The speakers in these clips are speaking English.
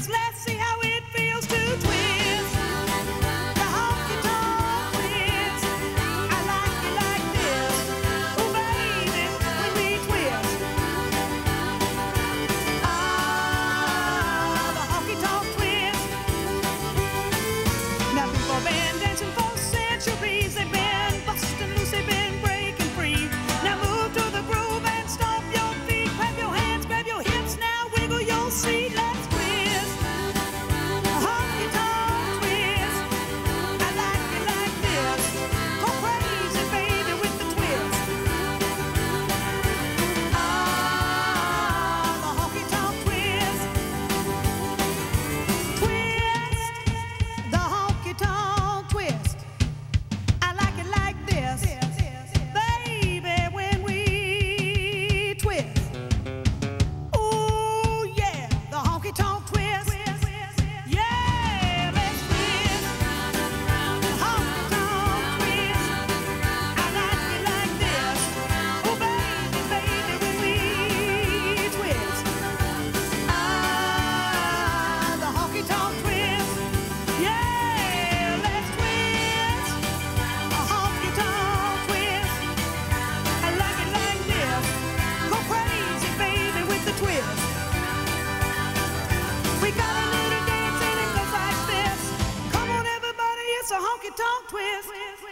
wheels. Let's see how it feels to twist. The honky-tonk twist. I like it like this. Oh, baby, when we twist. Ah, the honky-tonk twist. Now people been dancing for centuries. They've been busting loose, they've been breaking free. Now move to the groove and stomp your feet. Clap your hands, grab your hips, now wiggle your seat. Let's twist. A honky-tonk twist. I like it like this. Go crazy, baby, with the twist. Ah, the honky-tonk twist. Twist. The honky-tonk twist. I like it like this. Baby, when we twist. Ooh, yeah, the honky-tonk twist. Yeah, let's twist. The honky-tonk twist. I like it like this. Oh, baby, baby, when we twist. Ah, the honky-tonk twist. Yeah, let's twist. A honky-tonk twist. I like it like this. Go crazy, baby, with the twist. We got a little dance and it goes like this. Come on, everybody, it's a honky-tonk twist.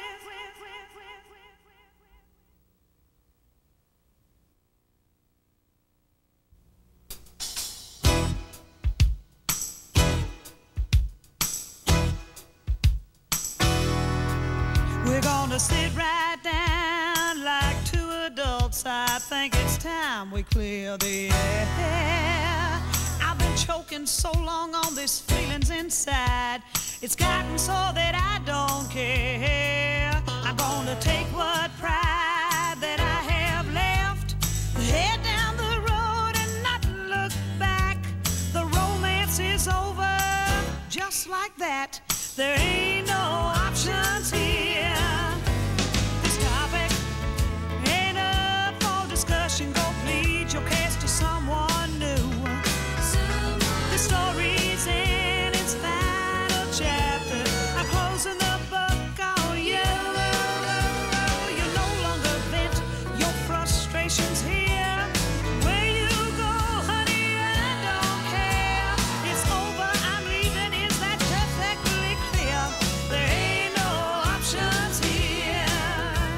We're gonna sit right down like two adults. I think it's time we clear the air. I've been choking so long on this feelings inside. It's gotten so that I don't care. I'm gonna take what pride that I have left, head down the road and not look back. The romance is over just like that. There ain't no options here. This topic ain't up for discussion. Go plead your case to someone new. The story's in its final chapter. I'm closing the book on you. You no longer vent your frustrations here. Where you go, honey, I don't care. It's over, I'm leaving, is that perfectly clear? There ain't no options here.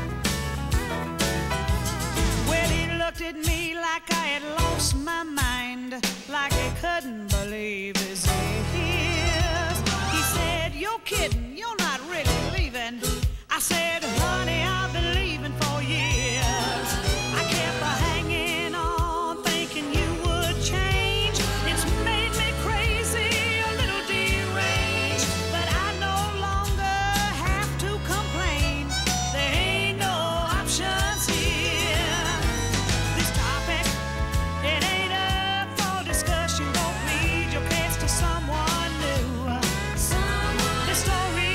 Well, he looked at me like I had lost my mind, like he couldn't believe his ears. He said, "You're kidding, you're not really leaving." I said, "Honey, I've been leaving for years." I kept hanging on, thinking you would change. It's made me crazy, a little deranged, but I no longer have to complain. There ain't no options here. This topic, it ain't up for discussion. Go plead your case to someone new. The story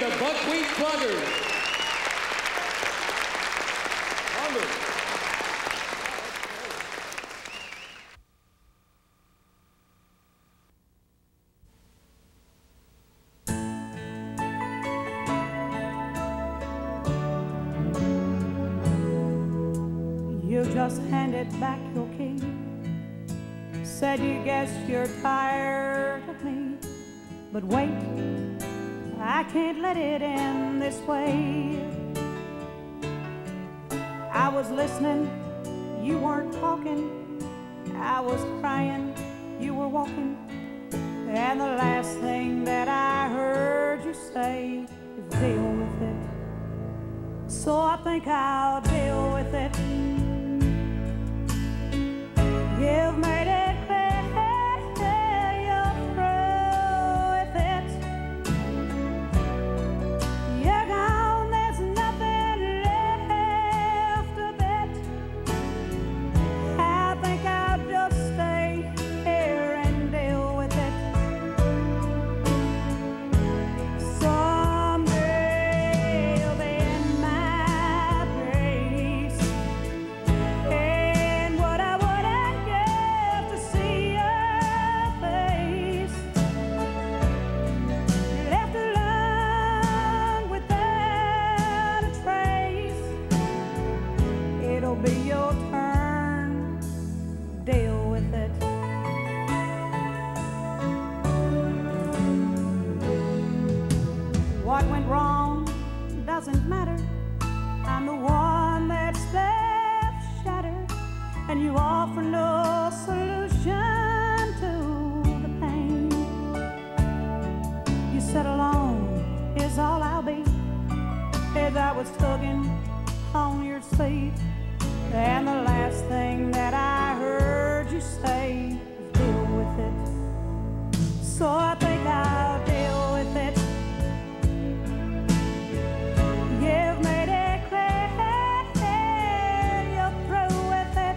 the Buckwheat Pluggers. You just handed back your key. Said you guess you're tired of me. But wait, I can't let it end this way. I was listening, you weren't talking. I was crying, you were walking. And the last thing that I heard you say is deal with it. So I think I'll deal with it. You've made it clear you're through with it. You're gone, there's nothing left of it. I think I'll just stay here and deal with it. Someday you'll be in my place. And what I wouldn't give to see your face, left alone without a trace, it'll be your turn, deal with it. What went wrong doesn't matter. I'm the one that's left shattered, and you offer no solution to the pain. You said alone is all I'll be, as I was tugging on your sleeve. And the last thing that I heard you say is deal with it. So I think I'll deal with it. You've made it clear you're through with it.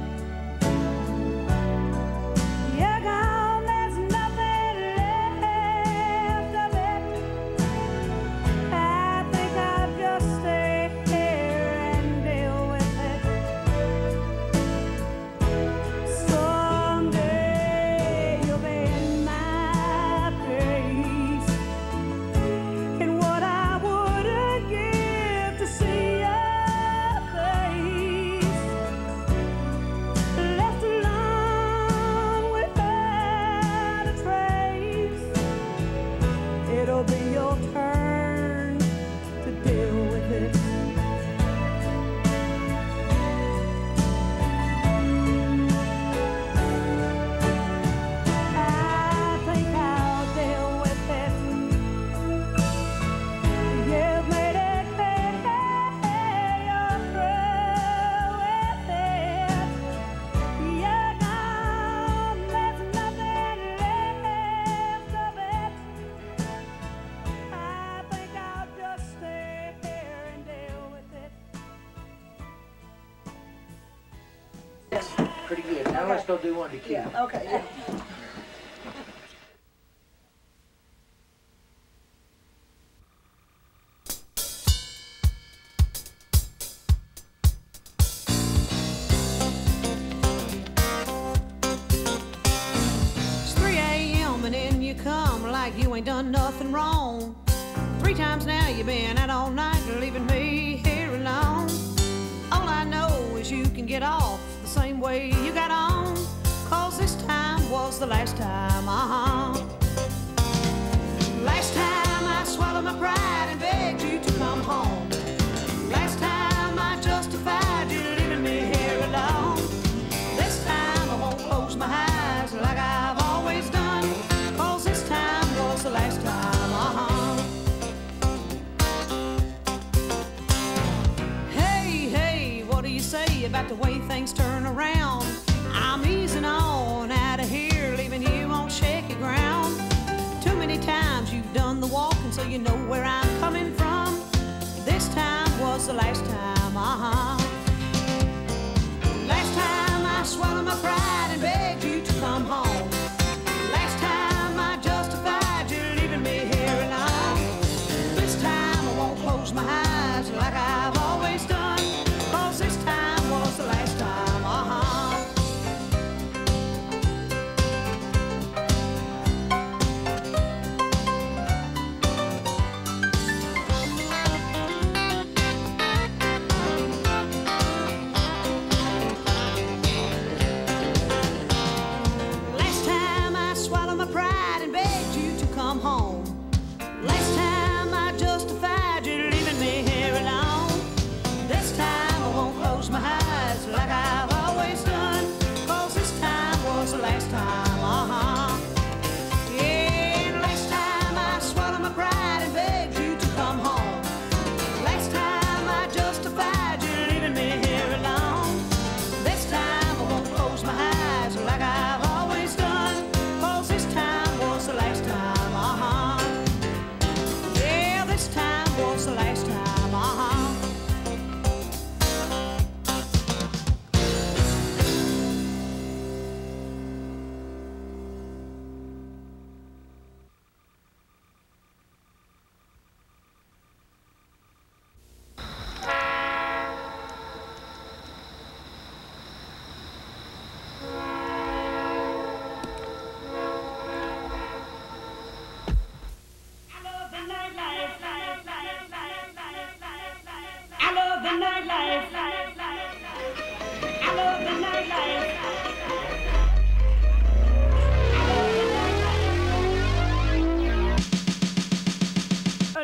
You're gone, there's nothing left of it. I think I'll just stay here and deal with it. Someday you'll be in my place. And what I wouldn't give to see your face, left alone without a trace, it'll be your turn to deal with it. I think I'll deal with it. You've made it clear you're through with it. You're gone, there's nothing left of it. I think I'll just stay here and deal with it. Pretty good. Now let's go do one to keep. Yeah, okay, yeah. It's 3 a.m. and in you come like you ain't done nothing wrong. 3 times now you've been out all night leaving me here alone. All I know is you can get off the same way you got on, 'cause this time was the last time, Last time I swallowed my pride and begged you to come home. Last time I justified you leaving me here alone. This time I won't close my eyes like I've always done, 'cause this time was the last time, Hey, hey, what do you say about the way things turn around? I'm easing on out of here, leaving you on shaky ground. Too many times you've done the walking, so you know where I'm coming from. This time was the last time, Last time I swallowed my pride and begged you to come home. Last time I justified you leaving me here alone. This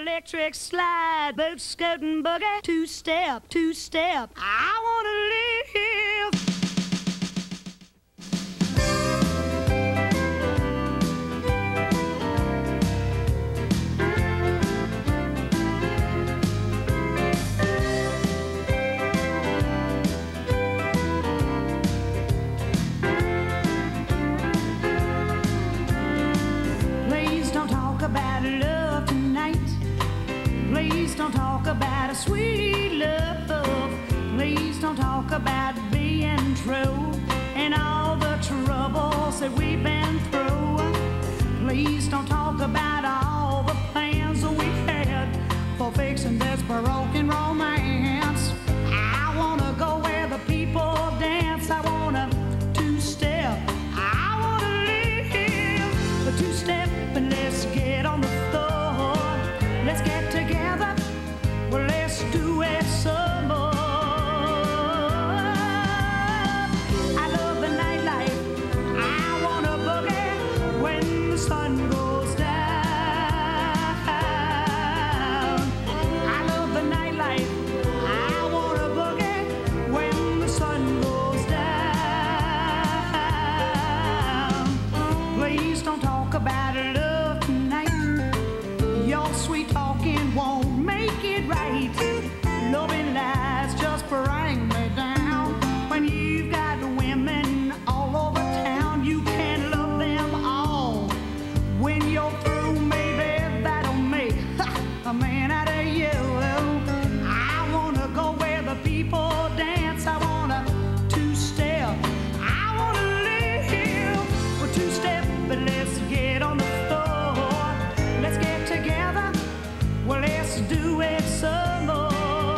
electric slide, boot scooting boogie, two-step, two-step. I wanna live. About love tonight. Please don't talk about a sweet love. Please don't talk about being true and all the troubles that we've been through. Please don't talk about all the plans that we had for fixing this broken romance. I wanna go where the people dance. I wanna two-step. I wanna live the two-step, and let's get on the floor. Let's get together. Well, let's do it some more. I love the nightlife. I wanna boogie when the sun goes down. I love the nightlife. I wanna boogie when the sun goes down. Please don't talk about it. Sweet talking won't make it right. Loving lies just bring me down. When you've got women all over town, you can't love them all. When you're through, maybe that'll make a man out of you. I wanna go where the people dance. I wanna two-step. I wanna live for two-step, but let's get on the floor. Let's get together. Well, let's do it some more.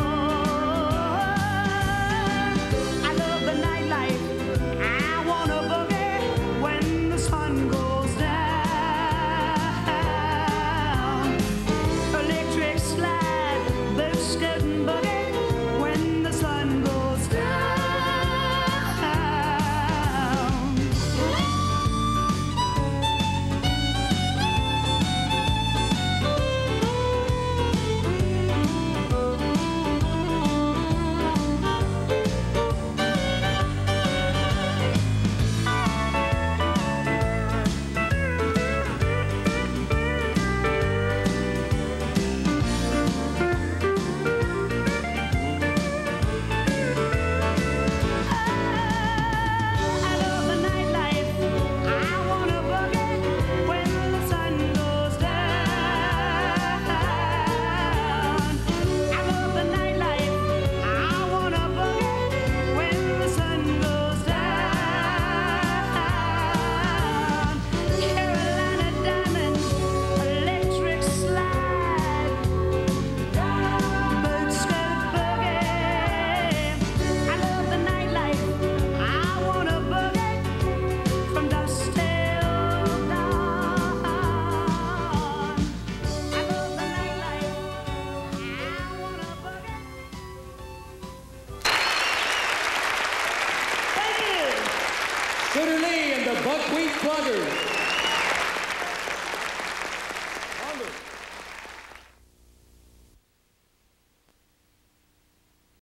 I love the nightlife. I wanna boogie when the sun goes down. Electric slide, boot scooting boogie when the sun goes down. Lee and the Buckwheat Pluggers.